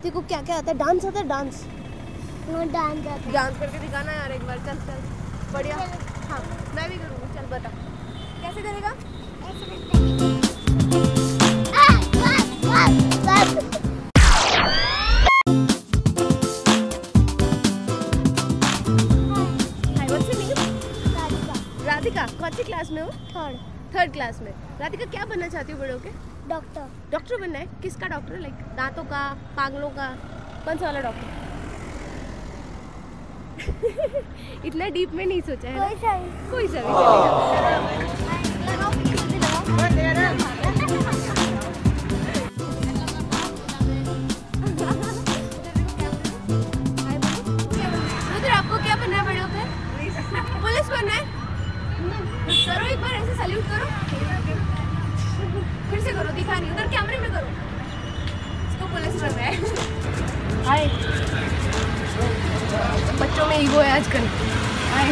तेरे को क्या क्या आता है? डांस आता है? डांस डांस आता है। डांस करके दिखाना यार एक बार। चल चल बढ़िया। हाँ मैं भी करूँगी। चल बता कैसे करेगा? राधिका कौन सी क्लास में हो? थर्ड क्लास में। राधिका क्या बनना चाहती हो बड़े होके? डॉक्टर। डॉक्टर बनना है? किसका डॉक्टर? लाइक दांतों का, पागलों का, कौन सा वाला डॉक्टर? इतना डीप में नहीं सोचा है। कोई सा भी उधर आपको क्या बनना है बड़े होकर? पुलिस बनना है? करो एक बार ऐसे सैल्यूट करो। फिर से करो, दिखा नहीं, उधर कैमरे में करो। इसको पुलिस बनना है। हाय बच्चों में ईगो है आजकल। हाय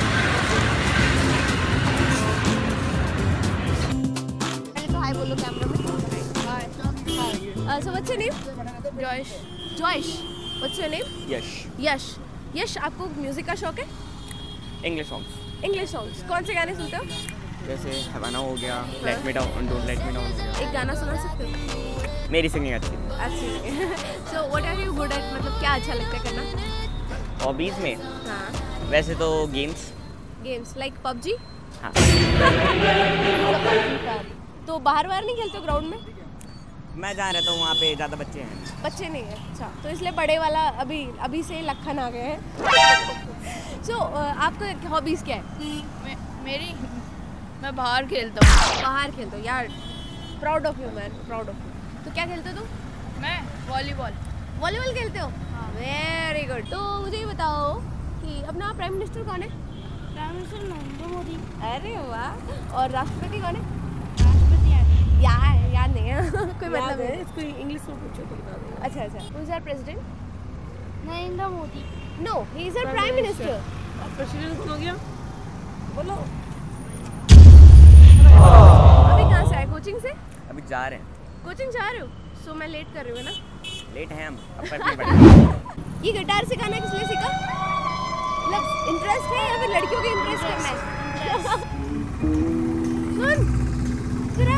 पहले तो हाय बोलो कैमरा में। Hi hi. So what's your name? जॉयश। जॉयश। What's your name? Yash. Yash. Yash आपको म्यूजिक का शौक है? English songs. इंग्लिश सॉन्ग्स कौन से गाने सुनते हो? जैसे हवाना हो गया, let me down, don't let me down हो गया। एक गाना सुना सकते हो? मेरी सिंगिंग अच्छी। So what are you good at? मतलब क्या अच्छा लगता है करना? हॉबीज में हाँ वैसे तो गेम्स। Games like PUBG? हाँ। तो बाहर नहीं खेलते हो ग्राउंड में? मैं जहाँ रहता हूँ वहाँ पे ज़्यादा बच्चे हैं। बच्चे नहीं है? अच्छा तो इसलिए बड़े वाला अभी से लखन आ गए हैं। सो आपको हॉबीज़ क्या है? मेरी मैं बाहर खेलता हूँ। बाहर खेलते हो यार, proud of you man, proud of you. तो क्या खेलते हो तुम? मैं वॉलीबॉल। वॉलीबॉल खेलते हो? Very good. तो मुझे ये बताओ कि अपना प्राइम मिनिस्टर कौन है? Prime minister Narendra Modi. अरे वाह। और राष्ट्रपति कौन है? राष्ट्रपति याद नहीं है। कोई मतलब है? इसको इंग्लिश में पूछो तो बता देगा। अच्छा अच्छा। Who is our president? Narendra Modi. No, he is our prime minister. President कौन हो गया? बोलो। अभी कहाँ से आए? कोचिंग से? अभी जा रहे हैं। कोचिंग जा रहे हो? सो मैं लेट कर रही हूँ ना? लेट हैं हम, अब फर्क नहीं पड़ेगा। ये गिटार सिखाना किस लिए सीखा? मतलब इंटरेस्ट है या फिर लड़कियों के इंटरेस्ट करना है? सुन जरा,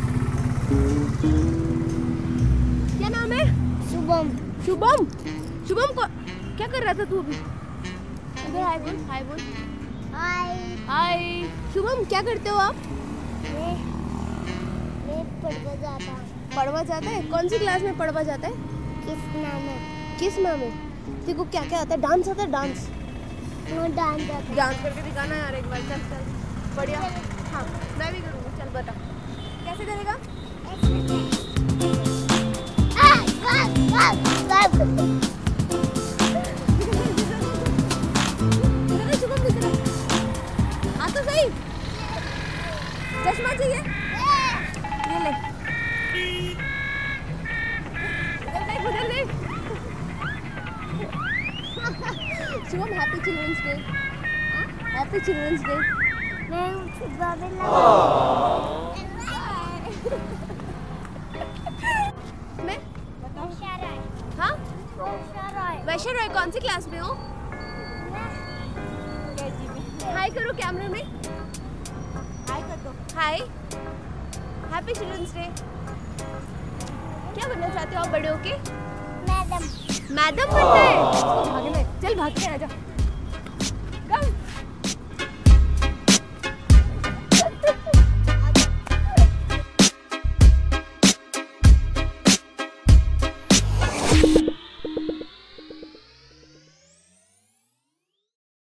क्या नाम है? शुभम। शुभम। शुभम को क्या कर रहा था तू अभी? इधर हाय बोल, हाय बोल। हाय। हाय शुभम, क्या करते हो आप? मैं पढ़वा जाता हूँ। पढ़वा जाता है? कौन सी क्लास में पढ़वा जाता है? किस नाम है? तेरे को क्या क्या आता है? डांस आता है? डांस डांस आता है। डांस करके दिखाना यार एक बार। चल चल बढ़िया। हाँ मैं भी करूँगी। चल बता कैसे करेगा? हाँ तो सही। चश्मा चाहिए? ये ले। उधर देख। Shubham happy children's day. Happy children's day. मैं मैं हाँ वैश्य रॉय। कौन सी क्लास में हो? हाय करो कैमरे में। हाय कर दो। Hi happy children's day. क्या बनना चाहते हो आप बड़े होके? मैडम। मैडम बनना है? भागना है? चल भागते हैं, आजा।